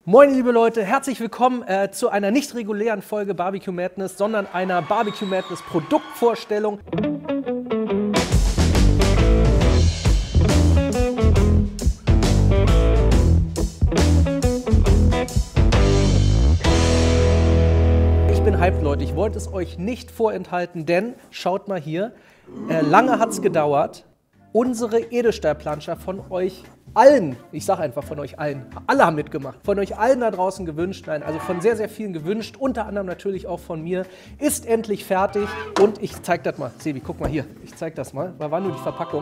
Moin liebe Leute, herzlich willkommen zu einer nicht regulären Folge Barbecue Madness, sondern einer Barbecue Madness Produktvorstellung. Ich bin hyped, Leute, ich wollte es euch nicht vorenthalten, denn schaut mal hier, lange hat es gedauert, unsere Edelstahlplanscher von euch allen, ich sage einfach von euch allen, alle haben mitgemacht, von euch allen da draußen gewünscht, nein, also von sehr, sehr vielen gewünscht, unter anderem natürlich auch von mir, ist endlich fertig und ich zeig das mal. Sebi, guck mal hier, ich zeig das mal, da war nur die Verpackung.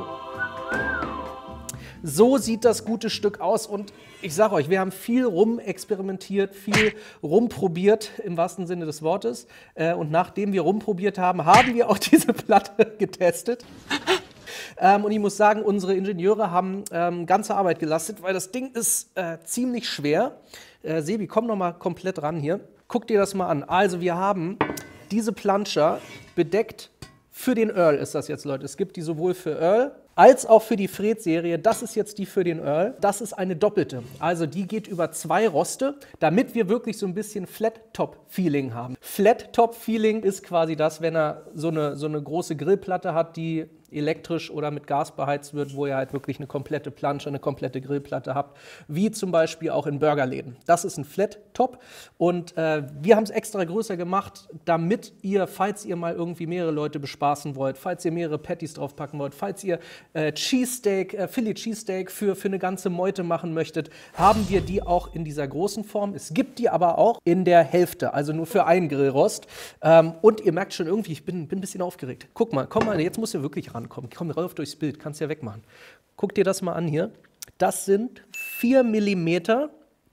So sieht das gute Stück aus und ich sage euch, wir haben viel rumexperimentiert, viel rumprobiert im wahrsten Sinne des Wortes und nachdem wir rumprobiert haben, haben wir auch diese Platte getestet. Und ich muss sagen, unsere Ingenieure haben ganze Arbeit geleistet, weil das Ding ist ziemlich schwer. Sebi, komm noch mal komplett ran hier. Guck dir das mal an. Also wir haben diese Planscher bedeckt für den Earl, ist das jetzt, Leute. Es gibt die sowohl für Earl als auch für die Fred-Serie. Das ist jetzt die für den Earl. Das ist eine doppelte. Also die geht über 2 Roste, damit wir wirklich so ein bisschen Flat-Top-Feeling haben. Flat-Top-Feeling ist quasi das, wenn er so eine große Grillplatte hat, die elektrisch oder mit Gas beheizt wird, wo ihr halt wirklich eine komplette Plansche, eine komplette Grillplatte habt, wie zum Beispiel auch in Burgerläden. Das ist ein Flat Top und wir haben es extra größer gemacht, damit ihr, falls ihr mal irgendwie mehrere Leute bespaßen wollt, falls ihr mehrere Patties draufpacken wollt, falls ihr Cheesesteak, Philly Cheesesteak für eine ganze Meute machen möchtet, haben wir die auch in dieser großen Form. Es gibt die aber auch in der Hälfte, also nur für einen Grillrost. Und ihr merkt schon irgendwie, ich bin ein bisschen aufgeregt. Guck mal, komm mal, jetzt musst du wirklich ran. Komm rauf durchs Bild, kannst ja wegmachen. Guck dir das mal an hier. Das sind 4 mm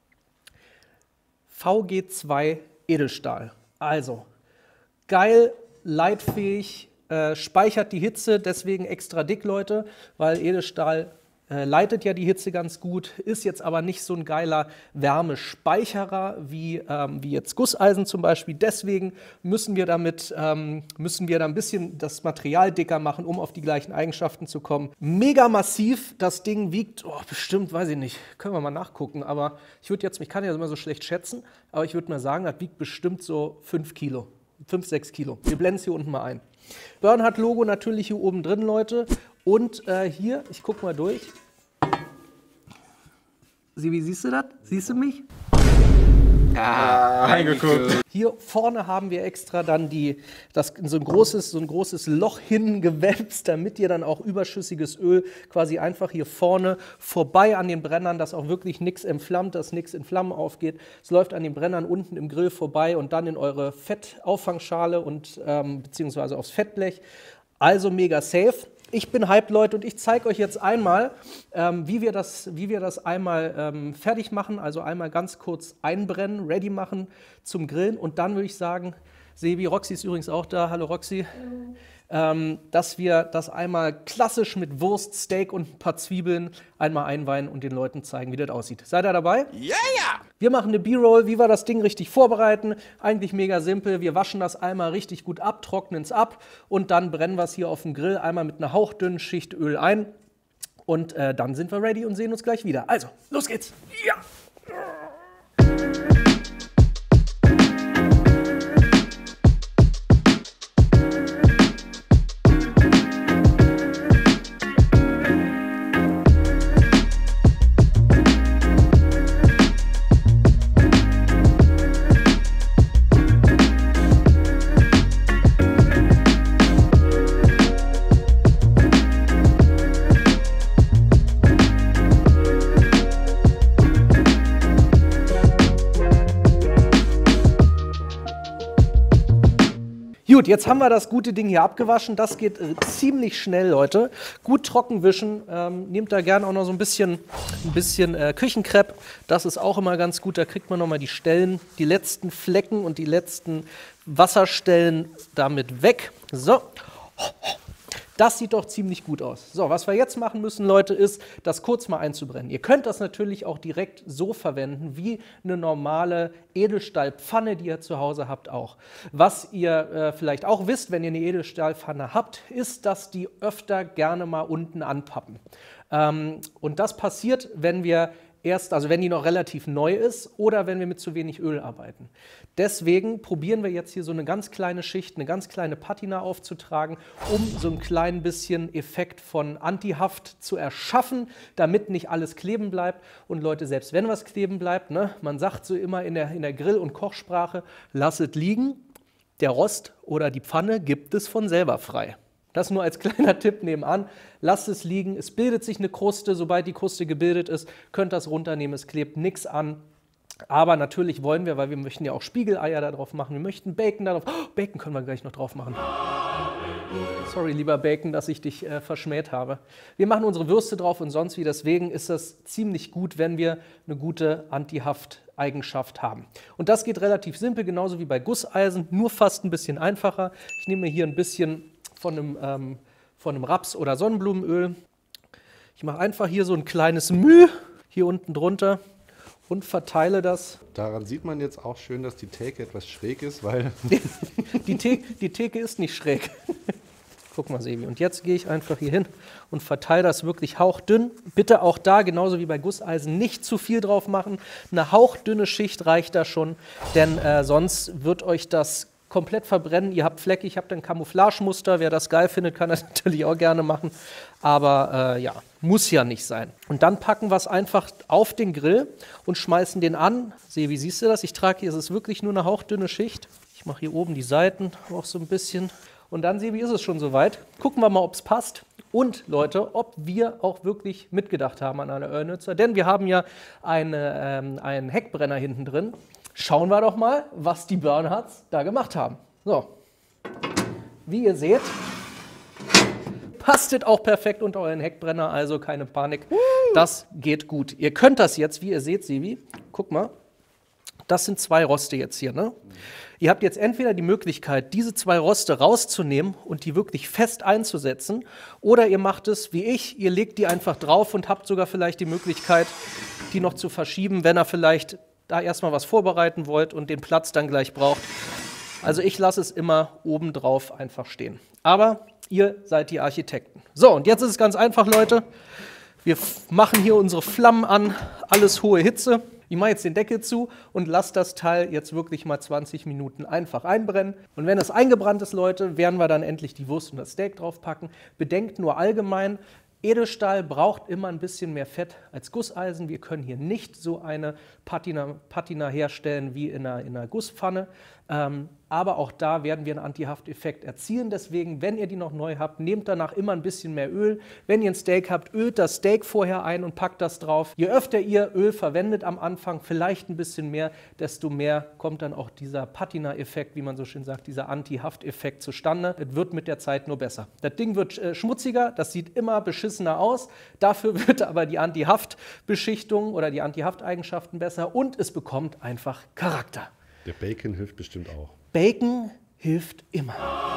VG2 Edelstahl. Also geil, leitfähig, speichert die Hitze, deswegen extra dick, Leute, weil Edelstahl leitet ja die Hitze ganz gut, ist jetzt aber nicht so ein geiler Wärmespeicherer wie jetzt Gusseisen zum Beispiel. Deswegen müssen wir da ein bisschen das Material dicker machen, um auf die gleichen Eigenschaften zu kommen. Mega massiv, das Ding wiegt, bestimmt, weiß ich nicht, können wir mal nachgucken, aber ich kann ja immer so schlecht schätzen, aber ich würde mal sagen, das wiegt bestimmt so 5 Kilo, 5, 6 Kilo. Wir blenden es hier unten mal ein. Bernhard-Logo natürlich hier oben drin, Leute. Und hier, ich guck mal durch. Wie siehst du das? Siehst du mich? Ja, reingeguckt. Hier vorne haben wir extra dann so ein großes Loch hingewälzt, damit ihr dann auch überschüssiges Öl quasi einfach hier vorne vorbei an den Brennern, dass auch wirklich nichts entflammt, dass nichts in Flammen aufgeht. Es läuft an den Brennern unten im Grill vorbei und dann in eure Fettauffangschale und beziehungsweise aufs Fettblech. Also mega safe. Ich bin hyped, Leute, und ich zeige euch jetzt einmal, wie wir das einmal fertig machen, also einmal ganz kurz einbrennen, ready machen zum Grillen und dann würde ich sagen, Sebi, Roxy ist übrigens auch da, hallo Roxy, dass wir das einmal klassisch mit Wurst, Steak und ein paar Zwiebeln einmal einweihen und den Leuten zeigen, wie das aussieht. Seid ihr dabei? Ja, ja! Wir machen eine B-Roll, wie wir das Ding richtig vorbereiten. Eigentlich mega simpel. Wir waschen das einmal richtig gut ab, trocknen es ab und dann brennen wir es hier auf dem Grill einmal mit einer hauchdünnen Schicht Öl ein. Und dann sind wir ready und sehen uns gleich wieder. Also, los geht's! Ja! Gut, jetzt haben wir das gute Ding hier abgewaschen. Das geht ziemlich schnell, Leute. Gut trocken wischen. Nehmt da gerne auch noch so ein bisschen Küchenkrepp. Das ist auch immer ganz gut. Da kriegt man noch mal die Stellen, die letzten Flecken und die letzten Wasserstellen damit weg. So. Das sieht doch ziemlich gut aus. So, was wir jetzt machen müssen, Leute, ist, das kurz mal einzubrennen. Ihr könnt das natürlich auch direkt so verwenden, wie eine normale Edelstahlpfanne, die ihr zu Hause habt auch. Was ihr vielleicht auch wisst, wenn ihr eine Edelstahlpfanne habt, ist, dass die öfter gerne mal unten anpappen. Und das passiert, wenn wir erst, also wenn die noch relativ neu ist oder wenn wir mit zu wenig Öl arbeiten. Deswegen probieren wir jetzt hier so eine ganz kleine Schicht, eine ganz kleine Patina aufzutragen, um so ein klein bisschen Effekt von Antihaft zu erschaffen, damit nicht alles kleben bleibt. Und Leute, selbst wenn was kleben bleibt, ne, man sagt so immer in der Grill- und Kochsprache, lasset liegen, der Rost oder die Pfanne gibt es von selber frei. Das nur als kleiner Tipp nebenan. Lasst es liegen, es bildet sich eine Kruste. Sobald die Kruste gebildet ist, könnt ihr das runternehmen, es klebt nichts an. Aber natürlich wollen wir, weil wir möchten ja auch Spiegeleier da drauf machen, wir möchten Bacon da drauf. Oh, Bacon können wir gleich noch drauf machen. Sorry, lieber Bacon, dass ich dich verschmäht habe. Wir machen unsere Würste drauf und sonst wie. Deswegen ist das ziemlich gut, wenn wir eine gute Antihaft-Eigenschaft haben. Und das geht relativ simpel, genauso wie bei Gusseisen, nur fast ein bisschen einfacher. Ich nehme hier ein bisschen von einem Raps- oder Sonnenblumenöl. Ich mache einfach hier so ein kleines Müh hier unten drunter und verteile das. Daran sieht man jetzt auch schön, dass die Theke etwas schräg ist, weil... Die Theke ist nicht schräg. Guck mal, Sebi. Und jetzt gehe ich einfach hier hin und verteile das wirklich hauchdünn. Bitte auch da, genauso wie bei Gusseisen, nicht zu viel drauf machen. Eine hauchdünne Schicht reicht da schon, denn sonst wird euch das komplett verbrennen. Ihr habt Flecke, ich habe ein Camouflagemuster. Wer das geil findet, kann das natürlich auch gerne machen. Aber ja, muss ja nicht sein. Und dann packen wir es einfach auf den Grill und schmeißen den an. Wie siehst du das? Ich trage hier, es ist wirklich nur eine hauchdünne Schicht. Ich mache hier oben die Seiten auch so ein bisschen. Und dann, Sebi, ist es schon soweit. Gucken wir mal, ob es passt. Und, Leute, ob wir auch wirklich mitgedacht haben an einer Ölnützer. Denn wir haben ja einen Heckbrenner hinten drin. Schauen wir doch mal, was die Bernhards da gemacht haben. So, wie ihr seht, passt es auch perfekt unter euren Heckbrenner, also keine Panik. Das geht gut. Ihr könnt das jetzt, wie ihr seht, Sebi, guck mal, das sind 2 Roste jetzt hier, ne? Ihr habt jetzt entweder die Möglichkeit, diese 2 Roste rauszunehmen und die wirklich fest einzusetzen, oder ihr macht es wie ich, ihr legt die einfach drauf und habt sogar vielleicht die Möglichkeit, die noch zu verschieben, wenn ihr vielleicht da erstmal was vorbereiten wollt und den Platz dann gleich braucht. Also ich lasse es immer oben drauf einfach stehen. Aber ihr seid die Architekten. So, und jetzt ist es ganz einfach, Leute. Wir machen hier unsere Flammen an, alles hohe Hitze. Ich mache jetzt den Deckel zu und lasse das Teil jetzt wirklich mal 20 Minuten einfach einbrennen. Und wenn es eingebrannt ist, Leute, werden wir dann endlich die Wurst und das Steak draufpacken. Bedenkt nur allgemein, Edelstahl braucht immer ein bisschen mehr Fett als Gusseisen. Wir können hier nicht so eine Patina herstellen wie in einer Gusspfanne. Aber auch da werden wir einen Antihafteffekt erzielen. Deswegen, wenn ihr die noch neu habt, nehmt danach immer ein bisschen mehr Öl. Wenn ihr ein Steak habt, ölt das Steak vorher ein und packt das drauf. Je öfter ihr Öl verwendet am Anfang, vielleicht ein bisschen mehr, desto mehr kommt dann auch dieser Patina-Effekt, wie man so schön sagt, dieser Antihafteffekt zustande. Es wird mit der Zeit nur besser. Das Ding wird schmutziger, das sieht immer beschissener aus. Dafür wird aber die Antihaftbeschichtung oder die Antihafteigenschaften besser und es bekommt einfach Charakter. Der Bacon hilft bestimmt auch. Bacon hilft immer.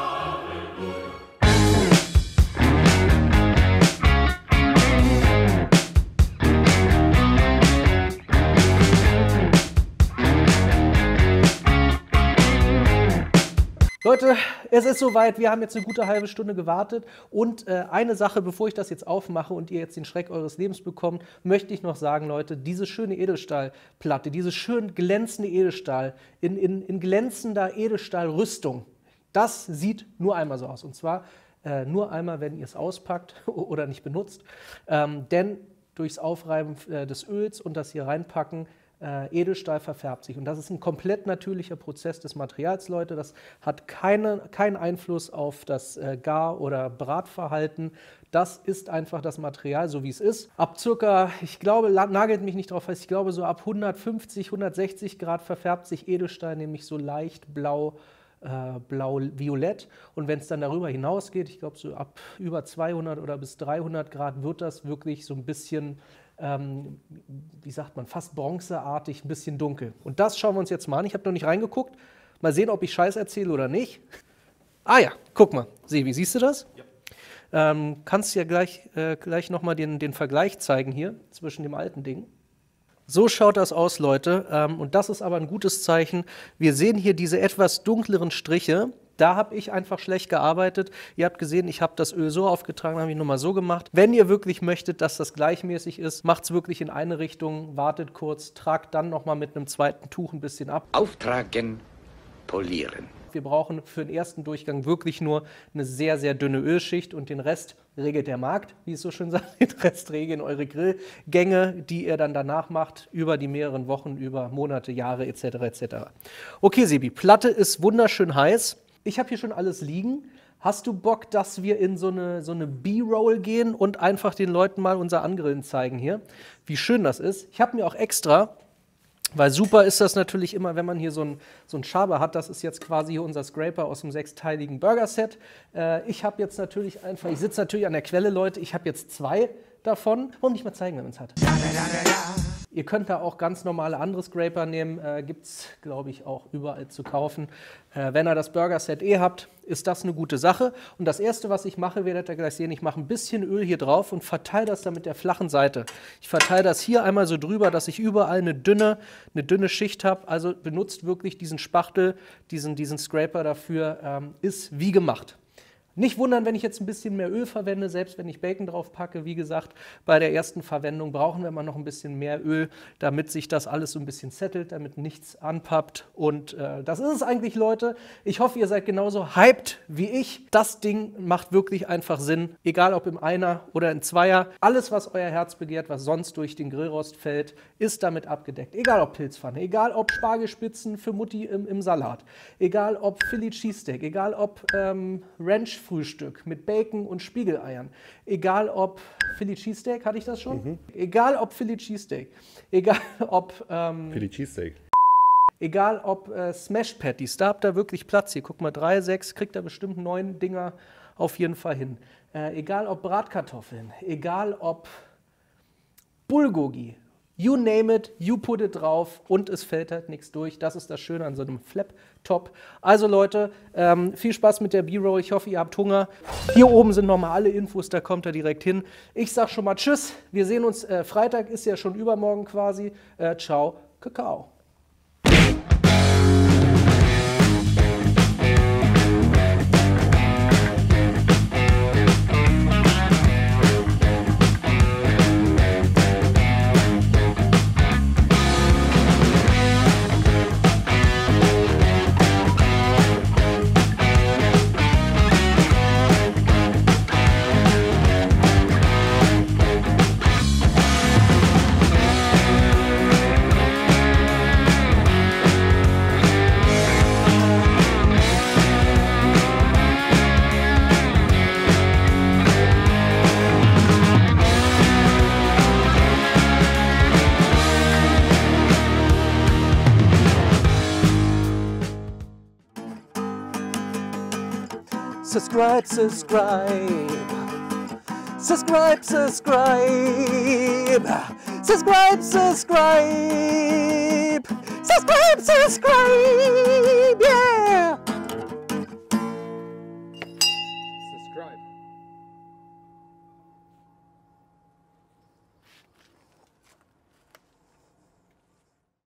Leute, es ist soweit, wir haben jetzt eine gute halbe Stunde gewartet und eine Sache, bevor ich das jetzt aufmache und ihr jetzt den Schreck eures Lebens bekommt, möchte ich noch sagen, Leute, diese schöne Edelstahlplatte, diese schön glänzende Edelstahl in glänzender Edelstahlrüstung, das sieht nur einmal so aus und zwar nur einmal, wenn ihr es auspackt oder nicht benutzt, denn durchs Aufreiben des Öls und das hier reinpacken, Edelstahl verfärbt sich. Und das ist ein komplett natürlicher Prozess des Materials, Leute. Das hat keinen Einfluss auf das Gar- oder Bratverhalten. Das ist einfach das Material, so wie es ist. Ab circa, ich glaube, nagelt mich nicht drauf fest, ich glaube so ab 150, 160 Grad verfärbt sich Edelstahl, nämlich so leicht blau-violett. Und wenn es dann darüber hinausgeht, ich glaube so ab über 200 oder bis 300 Grad, wird das wirklich so ein bisschen wie sagt man, fast bronzeartig, ein bisschen dunkel. Und das schauen wir uns jetzt mal an. Ich habe noch nicht reingeguckt. Mal sehen, ob ich Scheiß erzähle oder nicht. Ah ja, guck mal. Sebi, siehst du das? Ja. Kannst ja gleich nochmal den Vergleich zeigen hier zwischen dem alten Ding. So schaut das aus, Leute. Und das ist aber ein gutes Zeichen. Wir sehen hier diese etwas dunkleren Striche. Da habe ich einfach schlecht gearbeitet. Ihr habt gesehen, ich habe das Öl so aufgetragen, habe ich nochmal so gemacht. Wenn ihr wirklich möchtet, dass das gleichmäßig ist, macht es wirklich in eine Richtung, wartet kurz, tragt dann nochmal mit einem zweiten Tuch ein bisschen ab. Auftragen, polieren. Wir brauchen für den ersten Durchgang wirklich nur eine sehr, sehr dünne Ölschicht und den Rest regelt der Markt, wie es so schön sagt. Den Rest regeln eure Grillgänge, die ihr dann danach macht, über die mehreren Wochen, über Monate, Jahre etc. etc. Okay, Sebi, Platte ist wunderschön heiß. Ich habe hier schon alles liegen. Hast du Bock, dass wir in so eine B-Roll gehen und einfach den Leuten mal unser Angrillen zeigen hier? Wie schön das ist. Ich habe mir auch extra... Weil super ist das natürlich immer, wenn man hier so einen Schaber hat. Das ist jetzt quasi unser Scraper aus dem 6-teiligen Burger-Set. Ich habe jetzt natürlich einfach, ich sitze natürlich an der Quelle, Leute. Ich habe jetzt 2 davon. Warum nicht mal zeigen, wenn man es hat? Ihr könnt da auch ganz normale andere Scraper nehmen. Gibt es, glaube ich, auch überall zu kaufen. Wenn ihr das Burger-Set habt, ist das eine gute Sache. Und das Erste, was ich mache, werdet ihr gleich sehen, ich mache ein bisschen Öl hier drauf und verteile das dann mit der flachen Seite. Ich verteile das hier einmal so drüber, dass ich überall eine dünne Schicht habe. Also benutzt wirklich diesen Spachtel, diesen Scraper dafür, ist wie gemacht. Nicht wundern, wenn ich jetzt ein bisschen mehr Öl verwende, selbst wenn ich Bacon drauf packe. Wie gesagt, bei der ersten Verwendung brauchen wir immer noch ein bisschen mehr Öl, damit sich das alles so ein bisschen settelt, damit nichts anpappt. Und das ist es eigentlich, Leute. Ich hoffe, ihr seid genauso hyped wie ich. Das Ding macht wirklich einfach Sinn, egal ob im Einer oder im Zweier. Alles, was euer Herz begehrt, was sonst durch den Grillrost fällt, ist damit abgedeckt. Egal ob Pilzpfanne, egal ob Spargelspitzen für Mutti im Salat, egal ob Philly Cheesesteak, egal ob Ranch-Frühstück mit Bacon und Spiegeleiern. Egal ob Philly Cheesesteak, hatte ich das schon? Egal ob Philly Cheesesteak. Egal ob Philly Cheesesteak. Egal ob Smash Patties, da habt ihr wirklich Platz hier. Guck mal, 3, 6, kriegt ihr bestimmt 9 Dinger auf jeden Fall hin. Egal ob Bratkartoffeln, egal ob Bulgogi. You name it, you put it drauf und es fällt halt nichts durch. Das ist das Schöne an so einem Flap-Top. Also Leute, viel Spaß mit der B-Roll. Ich hoffe, ihr habt Hunger. Hier oben sind nochmal alle Infos, da kommt ihr direkt hin. Ich sag schon mal Tschüss. Wir sehen uns, Freitag ist ja schon übermorgen quasi. Ciao, Kakao. Subscribe, subscribe. Subscribe, subscribe. Subscribe, subscribe. Subscribe, subscribe.